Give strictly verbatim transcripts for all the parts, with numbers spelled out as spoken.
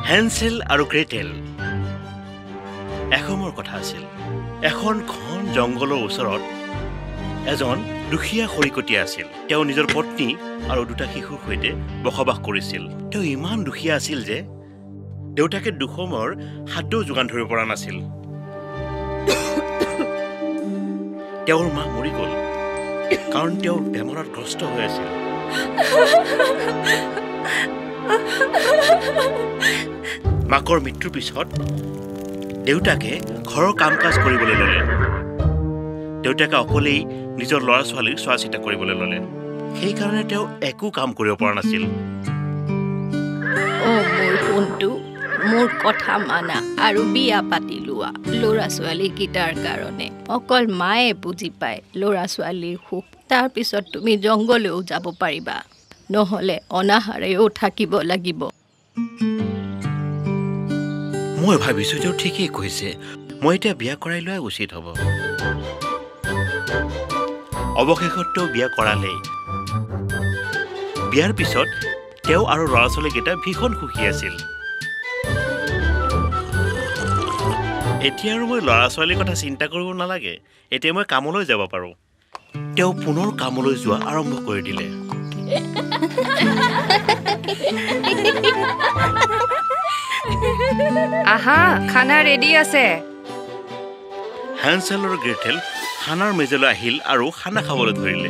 হেনছেল আৰু গ্ৰেটেল। এসময়ৰ কথা আছিল। এখন ঘন জংঘলৰ ওচৰত এজন দুখীয়া খৰিকটীয়া আছিল। তেওঁ নিজৰ পত্নী আৰু দুটা শিশুৰ সৈতে বসবাস কৰিছিল। তেওঁ ইমান দুখীয়া আছিল যে দেউতাকে দুসময়ৰ খাদ্যও যোগান ধৰিব পৰা নাছিল। তেওঁৰ মা মৰি গ'ল কাৰণ তেওঁ বেমাৰত গ্ৰস্ত হৈ আছিল। মাকৰ মৃত্যুৰ পিছত দেউতাকে ঘৰৰ কাম কাজ কৰিবলৈ ল'লে। দেউতাকে অকলেই নিজৰ ল'ৰা ছোৱালীক চোৱা চিতা কৰিবলৈ ল'লে। সেইকাৰণে তেওঁ একো কাম কৰিব পৰা নাছিল। অ মোৰ সোণটো, মোৰ কথা মানা আৰু বিয়া পাতি লোৱা। ল'ৰা ছোৱালীকেইটাৰ কাৰণে অকল মায়ে বুজি পায় ল'ৰা ছোৱালীৰ সুখ। তাৰপিছত তুমি জংঘলেও যাব পাৰিবা, নহ'লে অনাহাৰেও থাকিব লাগিব। মই ভাবিছোঁ তেওঁ ঠিকেই কৈছে। মই এতিয়া বিয়া কৰাই লোৱাই উচিত হ'ব। অৱশেষত তেওঁ বিয়া কৰালেই। বিয়াৰ পিছত তেওঁ আৰু ল'ৰা ছোৱালীকেইটা ভীষণ সুখী আছিল। এতিয়া আৰু মই ল'ৰা ছোৱালীৰ কথা চিন্তা কৰিব নালাগে। এতিয়া মই কামলৈ যাব পাৰোঁ। তেওঁ পুনৰ কামলৈ যোৱা আৰম্ভ কৰি দিলে। আহা, খানা ৰেডি আছে। হেনছেল আৰু গ্ৰেটেল খানাৰ মেজলৈ আহিল আৰু খানা খাবলৈ ধৰিলে।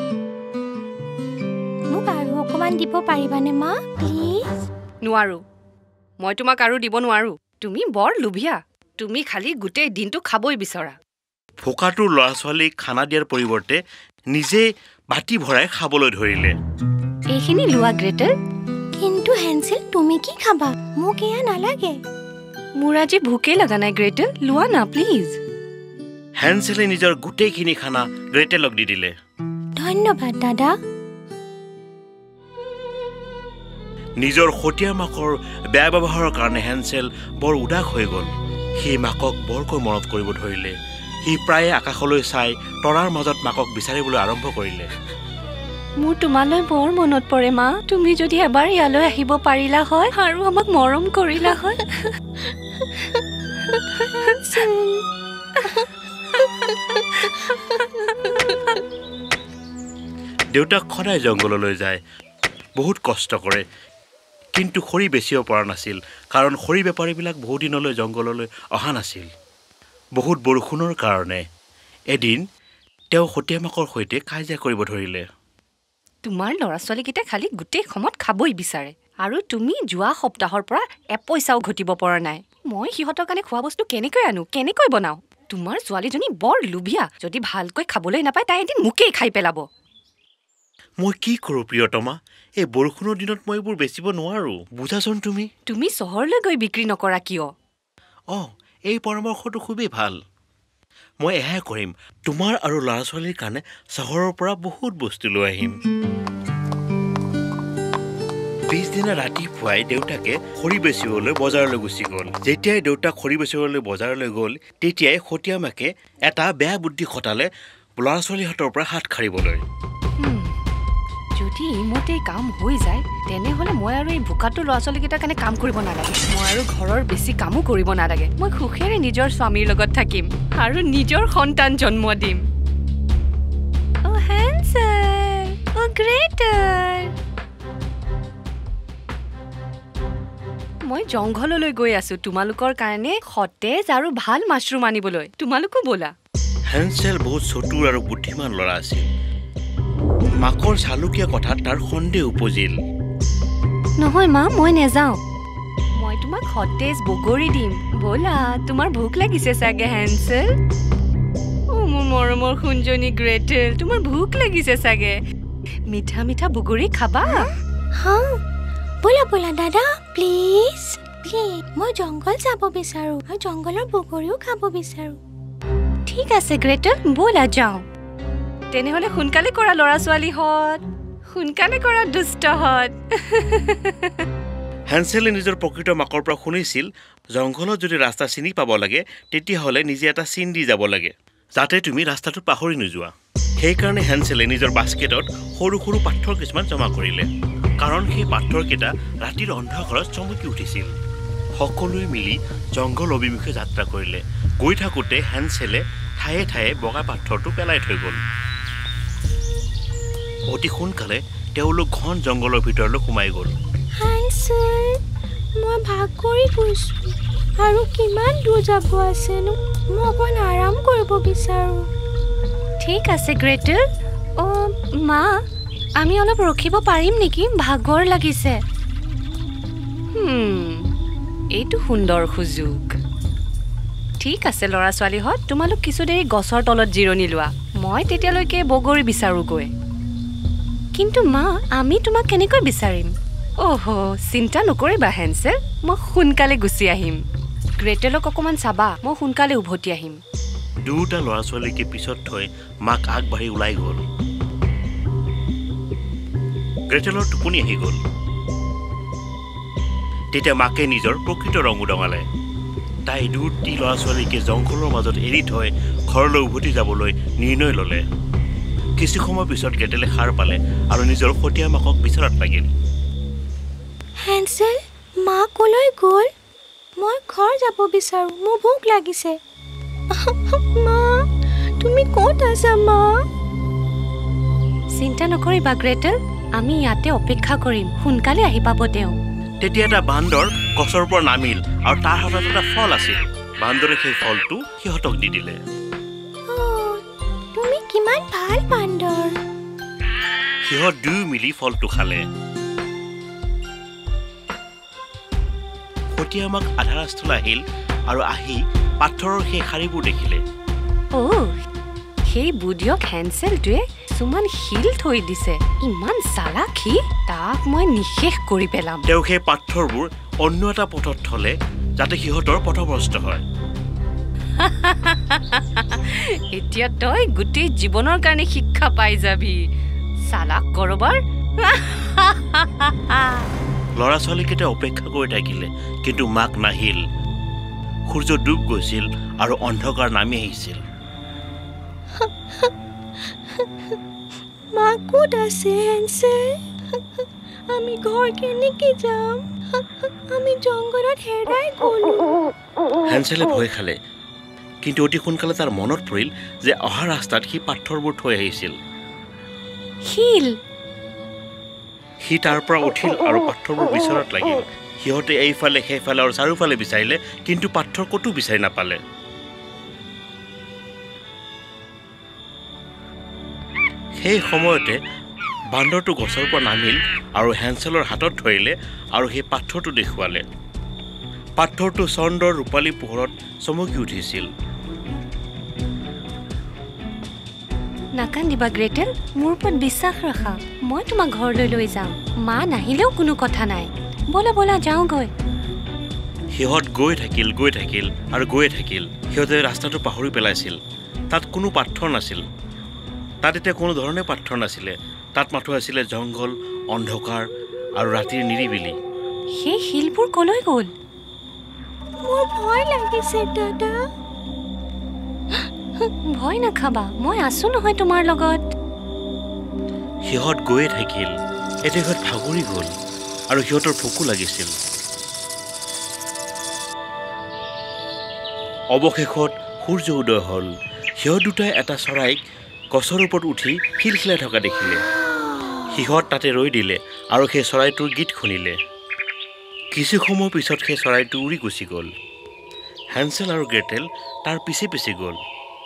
মোক আৰু অকমান দিব পাৰিবানে মা, প্লিজ? নোৱাৰো, মই তোমাক আৰু দিব নোৱাৰো। তুমি বৰ লোভিয়া। তুমি খালি গোটেই দিনটো খাবই বিচৰা। ফোকাটোৰ ল'ৰা ছোৱালীক খানা দিয়াৰ পৰিৱৰ্তে নিজে বাটি ভৰাই খাবলৈ ধৰিলে। এইখিনি লোৱা গ্ৰেটেল। কিন্তু হেনছেল, তুমি কি খাবা? মোক এয়া নালাগে। মোৰ আজি ভোকেই লগা নাই গ্ৰেটেল, লোৱা না প্লিজ। হেনছেলে নিজৰ গোটেইখিনি খানা গ্ৰেটেলক দি দিলে। ধন্যবাদ দাদা। নিজৰ সতীয়া মাকৰ বেয়া ব্যৱহাৰৰ কাৰণে হেনছেল বৰ উদাস হৈ গ'ল। সি মাকক বৰকৈ মনত কৰিব ধৰিলে। সি প্ৰায়ে আকাশলৈ চাই তৰাৰ মাজত মাকক বিচাৰিবলৈ আৰম্ভ কৰিলে। মোৰ তোমালৈ বৰ মনত পৰে মা। তুমি যদি এবাৰ ইয়ালৈ আহিব পাৰিলা হয় আৰু আমাক মৰম কৰিলা হয়। দেউতাক সদায় জংঘললৈ যায়, বহুত কষ্ট কৰে, কিন্তু খৰি বেচিব পৰা নাছিল কাৰণ খৰি বেপাৰীবিলাক বহু দিনলৈ জংঘললৈ অহা নাছিল। বহুত বৰষুণৰ কাৰণে এদিন তেওঁ সতীয়া মাকৰ সৈতে কাজিয়া কৰিব ধৰিলে। তোমাৰ ল'ৰা ছোৱালীকেইটা খালি গোটেই সময়ত খাবই বিচাৰে আৰু তুমি যোৱা সপ্তাহৰ পৰা এপইচাও ঘটিব পৰা নাই। মই সিহঁতৰ কাৰণে খোৱা বস্তু কেনেকৈ আনো, কেনেকৈ বনাওঁ? তোমাৰ ছোৱালীজনী বৰ লোভিয়া। যদি ভালকৈ খাবলৈ নাপায় তাই এদিন মোকেই খাই পেলাব। মই কি কৰোঁ প্ৰিয়তমা? এই বৰষুণৰ দিনত মই এইবোৰ বেচিব নোৱাৰোঁ, বুজাচোন তুমি। তুমি চহৰলৈ গৈ বিক্ৰী নকৰা কিয়? অঁ, এই পৰামৰ্শটো খুবেই ভাল। মই এয়াই কৰিম। তোমাৰ আৰু ল'ৰা ছোৱালীৰ কাৰণে চহৰৰ পৰা বহুত বস্তু লৈ আহিম। পিছদিনা ৰাতিপুৱাই দেউতাকে খৰি বেচিবলৈ বজাৰলৈ গুচি গ'ল। যেতিয়াই দেউতাক খৰি বেচিবলৈ বজাৰলৈ গ'ল, তেতিয়াই সতীয়া মাকে এটা বেয়া বুদ্ধি খটালে ল'ৰা ছোৱালীহঁতৰ পৰা হাত সাৰিবলৈ। যদি ইমতেই কাম হৈ যায় তেনেহ'লে মই আৰু এই বোকাটো ল'ৰা ছোৱালীকেইটাৰ কাৰণে কাম কৰিব নালাগে। মই আৰু ঘৰৰ বেছি কামো কৰিব নালাগে। মই সুখেৰে নিজৰ স্বামীৰ লগত থাকিম আৰু নিজৰ সন্তান জন্ম দিম। অ' হেনছেল, অ' গ্ৰেটেল। মই জংঘললৈ গৈ আছো তোমালোকৰ কাৰণে সতেজ আৰু ভাল মাছৰুম আনিবলৈ। তোমালোকো ব'লা। হেনছেল বহুত চতুৰ আৰু বুদ্ধিমান ল'ৰা আছিল। মাকৰ চালুকীয়া কথাত তাৰ সন্দেহ উপজিল। নহয় মা, মই নেযাওঁ। মই তোমাক সতেজ বগৰী দিম। ব'লা, তোমাৰ ভোক লাগিছে চাগে হেনছেল। অ' মোৰ মৰমৰ সোণজনী গ্ৰেটেল, তোমাৰ ভোক লাগিছে চাগে। মিঠা মিঠা বগৰী খাবা। হা, ব'লা ব'লা দাদা, প্লিজ প্লিজ। মই জংঘল যাব বিচাৰোঁ আৰু জংঘলৰ বগৰীও খাব বিচাৰোঁ। ঠিক আছে গ্ৰেটেল, ব'লা যাওঁ। তেনেহ'লে সোনকালে কৰা ল'ৰা ছোৱালীহঁত, সোনকালে কৰা দুষ্টহঁত। হেনছেলে নিজৰ প্ৰকৃত মাকৰ পৰা শুনিছিল জংঘলত যদি ৰাস্তা চিনি পাব লাগে তেতিয়াহ'লে নিজে এটা চিন দি যাব লাগে, যাতে তুমি ৰাস্তাটো পাহৰি নোযোৱা। সেইকাৰণে হেনছেলে নিজৰ বাস্কেটত সৰু সৰু পাথৰ কিছুমান জমা কৰিলে, কাৰণ সেই পাথৰকেইটা ৰাতিৰ অন্ধকাৰত চমকি উঠিছিল। সকলোৱে মিলি জংঘল অভিমুখে যাত্ৰা কৰিলে। গৈ থাকোঁতে হেনছেলে ঠায়ে ঠায়ে বগা পাথৰটো পেলাই থৈ গ'ল। অতি সোনকালে তেওঁলোক ঘন জংঘলৰ ভিতৰলৈ সোমাই গ'ল। হেনছেল, মই ভাগ কৰি গৈছোঁ আৰু কিমান দূৰ যাব আছেনো? মই অকণ আৰাম কৰিব বিচাৰোঁ। ঠিক আছে গ্ৰেটেল। অ' মা, আমি অলপ ৰখিব পাৰিম নেকি? ভাগৰ লাগিছে। হুম, এইটো সুন্দৰ সুযোগ। ঠিক আছে ল'ৰা ছোৱালীহঁত, তোমালোক কিছু দেৰি গছৰ তলত জিৰণি লোৱা। মই তেতিয়ালৈকে বগৰী বিচাৰোঁগৈ। কিন্তু মা, আমি তোমাক কেনেকৈ বিচাৰিম? অহ, চিন্তা নকৰিবা হেনছেল, মই সোনকালে গুচি আহিম। গ্ৰেটেলক অকণমান চাবা, মই সোনকালে উভতি আহিম। দুয়োটা ল'ৰা ছোৱালীকে পিছত থৈ মাক আগবাঢ়ি ওলাই গ'ল। গ্ৰেটেলৰ টোপনি আহি গ'ল। তেতিয়া মাকে নিজৰ প্ৰকৃত ৰং উদঙালে। তাই দুটি ল'ৰা ছোৱালীকে জংঘলৰ মাজত এৰি থৈ ঘৰলৈ উভতি যাবলৈ নিৰ্ণয় ল'লে। কিছু সময় পিছত গ্ৰেটেলে সাৰ পালে আৰু নিজৰ সতীয়া মাকক বিচৰাত লাগিল। হেনছেল, মা কলৈ গ'ল? মই ঘৰ যাব বিচাৰোঁ, মোৰ ভোক লাগিছে। মা, তুমি ক'ত আছা মা? চিন্তা নকৰিবা গ্ৰেটেল, আমি ইয়াতে অপেক্ষা কৰিম। সোনকালে আহি পাব তেওঁ। তেতিয়া এটা বান্দৰ গছৰ পৰা নামিল আৰু তাৰ হাতত এটা ফল আছিল। বান্দৰে সেই ফলটো সিহঁতক দি দিলে। অ', তুমি কিমান ভাল বান্দৰ। সিহঁত দুয়ো মিলি ফলটো খালে। সতীয়া মাক আধা ৰাস্তালৈ আহিল আৰু আহি পাথৰৰ সেই শাৰীবোৰ দেখিলে। অ', সেই বুধিয়ক হেনছেলটোৱে কিছুমান শিল থৈ দিছে। ইমান চালাক সি, তাক মই নিশেষ কৰি পেলাম। তেওঁ সেই পাথৰবোৰ অন্য এটা পথত থলে যাতে সিহঁতৰ পথভ্ৰষ্ট হয়। এতিয়া তই গোটেই জীৱনৰ কাৰণে শিক্ষা পাই যাবি, চালাক কৰবাৰ। ল'ৰা ছোৱালীকেইটা অপেক্ষা কৰি থাকিলে, কিন্তু মাক নাহিল। সূৰ্য ডুব গৈছিল আৰু অন্ধকাৰ নামি আহিছিল। মা ক'ত আছে হেনছেল? আমি ঘৰ কেনেকৈ যাম? আমি জংঘলত হেৰাই গ'লো। হেনছেলে ভয় খালে, কিন্তু অতি সোনকালে তাৰ মনত পৰিল যে অহা ৰাস্তাত সি পাথৰবোৰ থৈ আহিছিল। শিল। সি তাৰ পৰা উঠিল আৰু পাথৰবোৰ বিচৰাত লাগিল। সিহঁতে এইফালে সেইফালে আৰু চাৰিওফালে বিচাৰিলে, কিন্তু পাথৰ ক'তো বিচাৰি নাপালে। সেই সময়তে বান্দৰটো গছৰ পৰা নামিল আৰু হেনছেলৰ হাতত ধৰিলে আৰু সেই পাথৰটো দেখুৱালে। পাথৰটো চন্দ্ৰৰ ৰূপালী পোহৰত চমকি উঠিছিল। নাকান্দিবা গ্ৰেটেল, মোৰ ওপৰত বিশ্বাস ৰাখা। মই তোমাক ঘৰলৈ লৈ যাম। মা নাহিলেও কোনো কথা নাই। ব'লা ব'লা যাওঁগৈ। সিহঁত গৈ থাকিল গৈ থাকিল আৰু গৈয়ে থাকিল। সিহঁতে ৰাস্তাটো পাহৰি পেলাইছিল। তাত কোনো পাথৰ নাছিল। তাত এতিয়া কোনো ধৰণে পাথৰ নাছিলে। তাত মাথো আছিলে জংঘল, অন্ধকাৰ আৰু ৰাতিৰ নিৰিবিলি। সেই শিলবোৰ কলৈ গ'ল? মোৰ ভয় লাগিছে দাদা। ভয় নাখাবা, মই আছো নহয় তোমাৰ লগত। সিহঁত গৈয়ে থাকিল। এতিয়া সিহঁত ভাগৰি গ'ল আৰু সিহঁতৰ ভোকো লাগিছিল। অৱশেষত সূৰ্য উদয় হ'ল। সিহঁত দুটাই এটা চৰাইক গছৰ ওপৰত উঠি খিলখিলাই থকা দেখিলে। সিহঁত তাতে ৰৈ দিলে আৰু সেই চৰাইটোৰ গীত শুনিলে। কিছু সময় পিছত সেই চৰাইটো উৰি গুচি গ'ল। হেনছেল আৰু গ্ৰেটেল তাৰ পিছে পিছে গ'ল।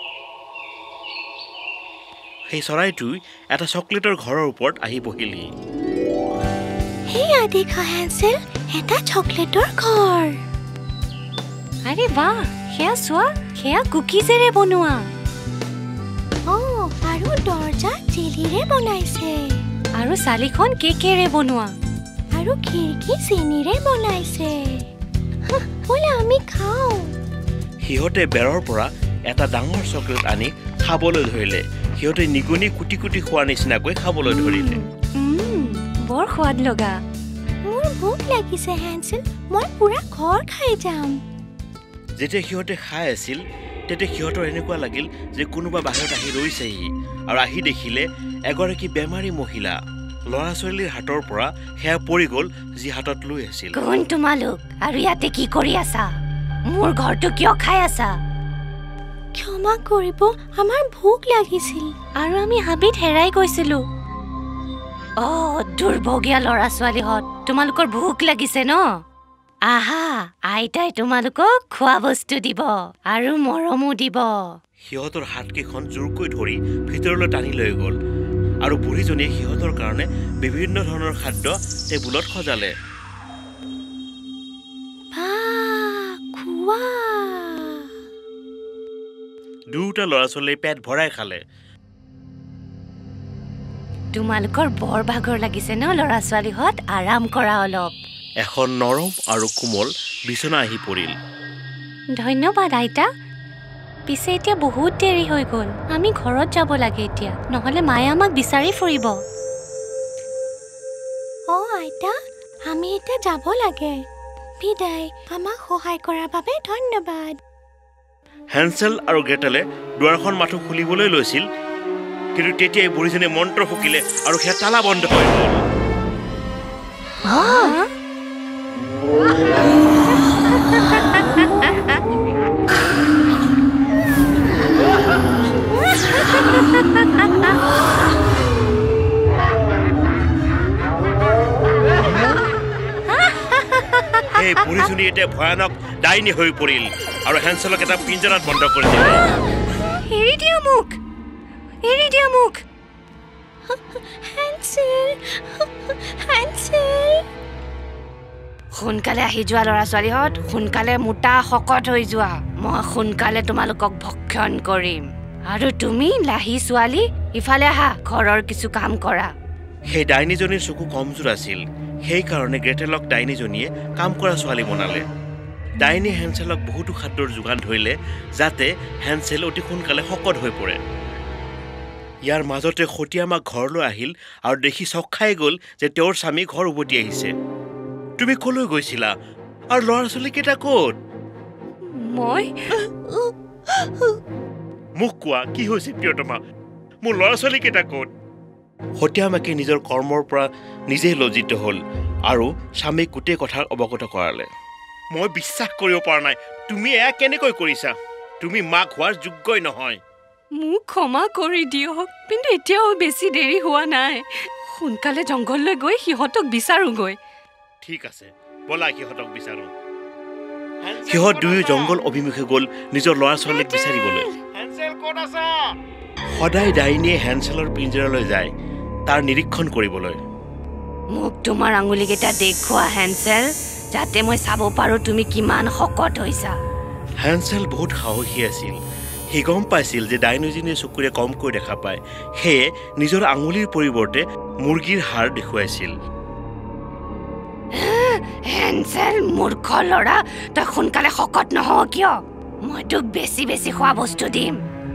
সেই চৰাইটোই এটা চকলেটৰ ঘৰৰ ওপৰত আহি বহিলহি। সেয়া দেখা হেনছেল, এটা চকলেটৰ ঘৰ। আৰে বাহ, সেয়া চোৱা, সেয়া কুকিজেৰে বনোৱা। অ', আৰু দৰ্জা জেলিৰে বনাইছে। আৰু চালিখন কেকেৰে বনোৱা। আৰু খিৰিকী চেনিৰে বনাইছে। ব'লা আমি খাওঁ। সিহঁতে বেৰৰ পৰা এটা ডাঙৰ চকলেট আনি খাবলৈ ধৰিলে। সিহঁতে নিগনি কুটি কুটি খোৱাৰ নিচিনাকৈ খাবলৈ ধৰিলে। উম, বৰ সোৱাদ লগা। মোৰ ভোক লাগিছে হেনছেল, মই পুৰা ঘৰ খাই যাম। যেতিয়া সিহঁতে খাই আছিল, তেতিয়া সিহঁতৰ এনেকুৱা লাগিল যে কোনোবা বাহিৰত আহি ৰৈছেহি আৰু আহি দেখিলে এগৰাকী বেমাৰী মহিলা ল'ৰা ছোৱালীৰ হাতৰ পৰা সেয়া পৰি গ'ল যি হাতত লৈ আছিল। কোন তোমালোক আৰু ইয়াতে কি কৰি আছা? মোৰ ঘৰটো কিয় খাই আছা? ক্ষমা কৰিব, আমাৰ ভোক লাগিছিল আৰু আমি হাবিত হেৰাই গৈছিলো। অ' দুৰ্ভগীয়া ল'ৰা ছোৱালীহঁত, তোমালোকৰ ভোক লাগিছে ন? আহা, আইতাই তোমালোকক খোৱা বস্তু দিব আৰু মৰমো দিব। সিহঁতৰ হাতকেইখন জোৰকৈ ধৰি ভিতৰলৈ টানি লৈ গ'ল আৰু বুঢ়ীজনীয়ে সিহঁতৰ কাৰণে বিভিন্ন ধৰণৰ খাদ্য টেবুলত সজালে। খোৱা দুয়োটা ল'ৰা ছোৱালীয়ে পেট ভৰাই খালে। তোমালোকৰ বৰ ভাগৰ লাগিছে ন ল'ৰা ছোৱালীহঁত? আৰাম কৰা অলপ। এখন নৰম আৰু কোমল বিচনা আহি পৰিল। ধন্যবাদ আইতা। পিছে এতিয়া বহুত দেৰি হৈ গ'ল, আমি ঘৰত যাব লাগে এতিয়া, নহ'লে মায়ে আমাক বিচাৰি ফুৰিব। অ আইতা, আমি এতিয়া যাব লাগে। বিদায়, আমাক সহায় কৰাৰ বাবে ধন্যবাদ। হেনছেল আৰু গ্ৰেটেলে দুৱাৰখন মাথো খুলিবলৈ লৈছিল, কিন্তু তেতিয়াই বুঢ়ীজনীয়ে মন্ত্ৰ ফুকিলে আৰু সেয়া তালা বন্ধ হৈ গ'ল। সেই বুঢ়ীজনী এতিয়া ভয়ানক ডাইনী হৈ পৰিল আৰু হেনছেলক এটা পিঞ্জৰাত বন্ধ কৰি দিলে। এৰি দিয়া মোক, এৰি দিয়া মোক। হেনছেল, হেনছেল। সোনকালে আহি যোৱা ল'ৰা ছোৱালীহঁত, সোনকালে মোটা শকত হৈ যোৱা। মই সোনকালে তোমালোকক ভক্ষণ কৰিম। আৰু তুমি লাহি ছোৱালী, ইফালে আহা, ঘৰৰ কিছু কাম কৰা। সেই ডাইনীজনীৰ চকু কমজোৰ আছিল, সেইকাৰণে গ্ৰেটেলক ডাইনীজনীয়ে কাম কৰা ছোৱালী বনালে। ডাইনী হেনছেলক বহুতো খাদ্যৰ যোগান ধৰিলে যাতে হেনছেল অতি সোনকালে শকত হৈ পৰে। ইয়াৰ মাজতে সতীয়ামাক ঘৰলৈ আহিল আৰু দেখি চক খাই গ'ল যে তেওঁৰ স্বামী ঘৰ উভতি আহিছে। তুমি কলৈ গৈছিলা আৰু ল'ৰা ছোৱালীকেইটা ক'ত? মই মোক কোৱা, কি হৈছে প্ৰিয়তমা? মোৰ ল'ৰা ছোৱালীকেইটা ক'ত? সতীয়ামাকে নিজৰ কৰ্মৰ পৰা নিজেই লজ্জিত হ'ল আৰু স্বামীক গোটেই কথা অৱগত কৰালে। মই বিশ্বাস কৰিব পৰা নাই, তুমি এয়া কেনেকৈ কৰিছা? তুমি মাক হোৱাৰ যোগ্যই নহয়। মোক ক্ষমা কৰি দিয়ক, কিন্তু এতিয়াও বেছি দেৰি হোৱা নাই। সোনকালে জংঘললৈ গৈ সিহঁতক বিচাৰোঁগৈ। ঠিক আছে, ব'লা সিহঁতক বিচাৰো। সিহঁত দুয়ো জংঘল অভিমুখে গ'ল নিজৰ ল'ৰা ছোৱালীক বিচাৰিবলৈ। সদায় ডাইনীয়ে হেনছেলৰ পিঞ্জৰালৈ যায় তাৰ নিৰীক্ষণ কৰিবলৈ। মোক তোমাৰ আঙুলিকেইটা দেখুওৱা হেনছেল, যাতে মই চাব পাৰোঁ তুমি কিমান শকত হৈছা। হেনছেল বহুত সাহসী আছিল। সি গম পাইছিল যে ডাইনীজনীয়ে চকুৰে কমকৈ দেখা পায়, সেয়ে নিজৰ আঙুলিৰ পৰিৱৰ্তে মুৰ্গীৰ হাড় দেখুৱাইছিল। হেনছেল, মূৰ্খ ল'ৰা, তই সোনকালে শকত নহওঁ কিয়? মই তোক বেছি বেছি খোৱা বস্তু দিম।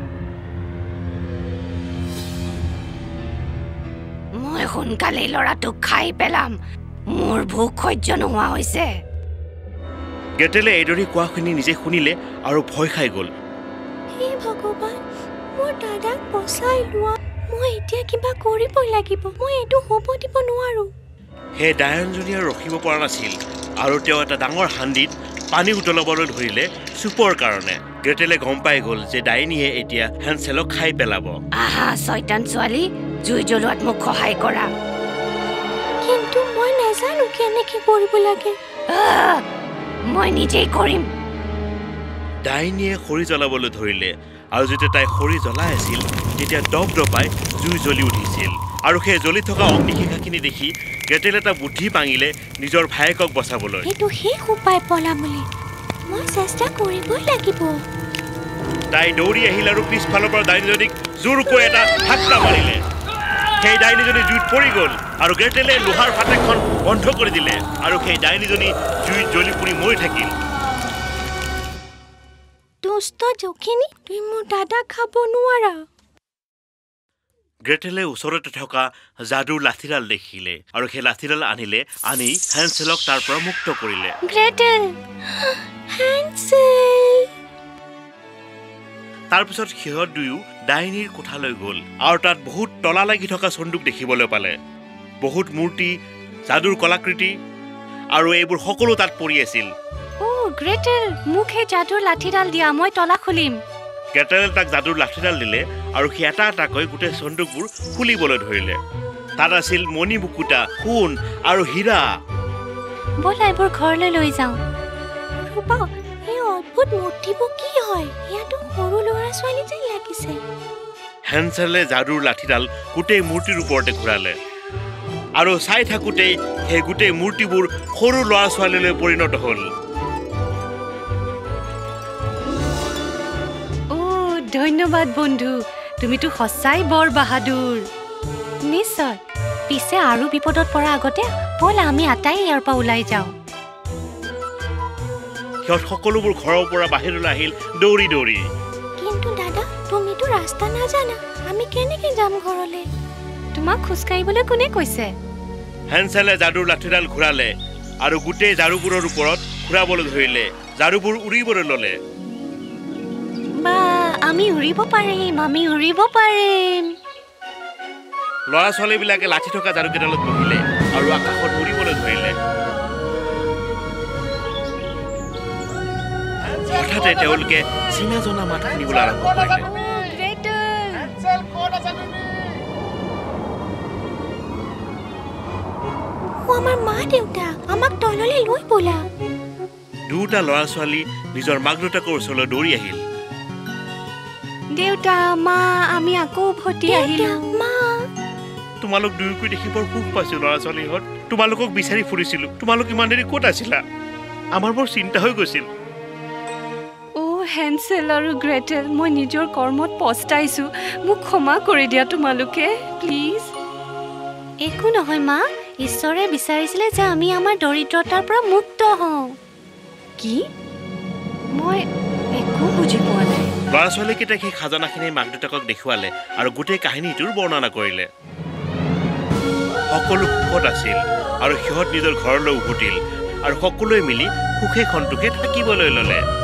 মই সোনকালেই ল'ৰাটোক খাই পেলাম। মোৰ ভোক সহ্য নোহোৱা হৈছে। গ্ৰেটেলে এইদৰে কোৱাখিনি নিজে শুনিলে আৰু ভয় খাই গ'ল। হে ভগৱান, মোৰ দাদাক বচাই লোৱা। মই এতিয়া কিবা কৰিবই লাগিব, মই এইটো হ'ব দিব নোৱাৰো। সেই ডাইনজনী আৰু ৰখিব পৰা নাছিল আৰু তেওঁ এটা ডাঙৰ হাণ্ডিত পানী উতলাবলৈ ধৰিলে চুপৰ কাৰণে। গ্ৰেটেলে গম পাই গ'ল যে ডাইনীয়ে এতিয়া হেনছেলক খাই পেলাব। আহা ছয়তান ছোৱালী, জুই জ্বলোৱাত মোক সহায় কৰা। কিন্তু মই নাজানো কেনেকৈ কৰিব লাগে। আহ, মই নিজেই কৰিম। ডাইনীয়ে খৰি জ্বলাবলৈ ধৰিলে আৰু যেতিয়া তাই খৰি জ্বলাই আছিল তেতিয়া দপ দপাই জুই জ্বলি উঠিছিল। আৰু সেই জ্বলি থকা অগ্নিশিখাখিনি দেখি গ্ৰেটেলে এটা বুদ্ধি পাঙিলে নিজৰ ভায়েকক বচাবলৈ। এইটো শেষ উপায় পলাবলৈ, মই চেষ্টা কৰিবই লাগিব। তাই দৌৰি আহিল আৰু পিছফালৰ পৰা ডাইনীজনীক জোৰকৈ এটা ধাক্কা মাৰিলে। সেই ডাইনীজনী জুইত পৰি গ'ল আৰু গ্ৰেটেলে লোহাৰ ফাটেকখন বন্ধ কৰি দিলে আৰু সেই ডাইনীজনী জুইত জ্বলি পুৰি মৰি থাকিল। দুষ্ট জখিনী, তুমি মোৰ দাদাক খাব নোৱাৰা। গ্ৰেটেলে ওচৰতে থকা যাদুৰ লাঠিডাল দেখিলে আৰু সেই লাঠিডাল আনিলে, আনি হেনছেলক তাৰ পৰা মুক্ত কৰিলে। গ্ৰেটেল, হেনছেল। তাৰপিছত সিহঁত দুয়ো ডাইনীৰ কোঠালৈ গ'ল আৰু তাত বহুত তলা লাগি থকা চন্দুক দেখিবলৈ পালে। বহুত মূৰ্তি, যাদুৰ কলাকৃতি আৰু এইবোৰ সকলো তাত পৰি আছিল। অ' গ্ৰেটেল, মোক সেই যাদুৰ লাঠিডাল দিয়া, মই তলা খুলিম। গ্ৰেটেলে তাক যাদুৰ লাঠিডাল দিলে আৰু সি এটা এটাকৈ গোটেই চন্দুকবোৰ খুলিবলৈ ধৰিলে। তাত আছিল মণি মুকুতা, সোণ আৰু হীৰা। ব'লা এইবোৰ ঘৰলৈ লৈ যাওঁ। ৰ'বা, এই অদ্ভুত মূৰ্তিবোৰ কি হয়? ইয়াতো সৰু ল'ৰা ছোৱালী যেন লাগিছে। হেনছেলে যাদুৰ লাঠিডাল গোটেই মূৰ্তিৰ ওপৰতে ঘূৰালে আৰু চাই থাকোঁতেই সেই গোটেই মূৰ্তিবোৰ সৰু ল'ৰা ছোৱালীলৈ পৰিণত হ'ল। অ' ধন্যবাদ বন্ধু, তুমিতো সঁচাই বৰ বাহাদুৰ। নিশ্চয়, পিছে আৰু বিপদত পৰা আগতে ব'লা আমি আটাই ইয়াৰ পৰা ওলাই যাওঁ। সিহঁত সকলোবোৰ ঘৰৰ পৰা বাহিৰলৈ আহিল দৌৰি দৌৰি। কিন্তু দাদা, তুমিতো ৰাস্তা নাজানা, আমি কেনেকে যাম ঘৰলৈ? তোমাক খোজকাঢ়িবলৈ কোনে কৈছে? হেনছেলে যাদুৰ লাঠিডাল ঘূৰালে আৰু গোটেই ঝাৰুবোৰৰ ওপৰত ঘূৰাবলৈ ধৰিলে। ঝাৰুবোৰ উৰিবলৈ ল'লে। বা আমি উৰিব পাৰিম, আমি উৰিব পাৰিম। ল'ৰা ছোৱালীবিলাকে লাঠি থকা ঝাৰুকেইডালত বহিলে আৰু আকাশত উৰিবলৈ ধৰিলে। হঠাতে তেওঁলোকে চিনা জনা মাত শুনিবলৈ আৰম্ভ কৰিলে। অ' আমাৰ মা দেউতা, আমাক তললৈ লৈ ব'লা। দুটা ল'ৰা ছোৱালী নিজৰ মাক দেউতাকৰ ওচৰলৈ দৌৰি আহিল। দেউতা, মা, আমি আকৌ উভতি আহিলো। মা, তোমালোক দুয়োকৈ দেখি বৰ সুখ পাইছো ল'ৰা ছোৱালীহঁত। তোমালোকক বিচাৰি ফুৰিছিলো। তোমালোক ইমান দেৰি ক'ত আছিলা? আমাৰ বৰ চিন্তা হৈ গৈছিল। অ' হেনছেল আৰু গ্ৰেটেল, মই নিজৰ কৰ্মত পস্তাইছো। মোক ক্ষমা কৰি দিয়া তোমালোকে, প্লিজ। একো নহয় মা, ঈশ্বৰে বিচাৰিছিলে যে আমি আমাৰ দৰিদ্ৰতাৰ পৰা মুক্ত হওঁ। কি? মই একো বুজি পোৱা নাই। ল'ৰা ছোৱালীকেইটাই সেই খাজানাখিনি মাক দেউতাকক দেখুৱালে আৰু গোটেই কাহিনীটোৰ বৰ্ণনা কৰিলে। সকলো সুখত আছিল আৰু সিহঁত নিজৰ ঘৰলৈ উভতিল আৰু সকলোৱে মিলি সুখে সন্তোষে থাকিবলৈ ল'লে।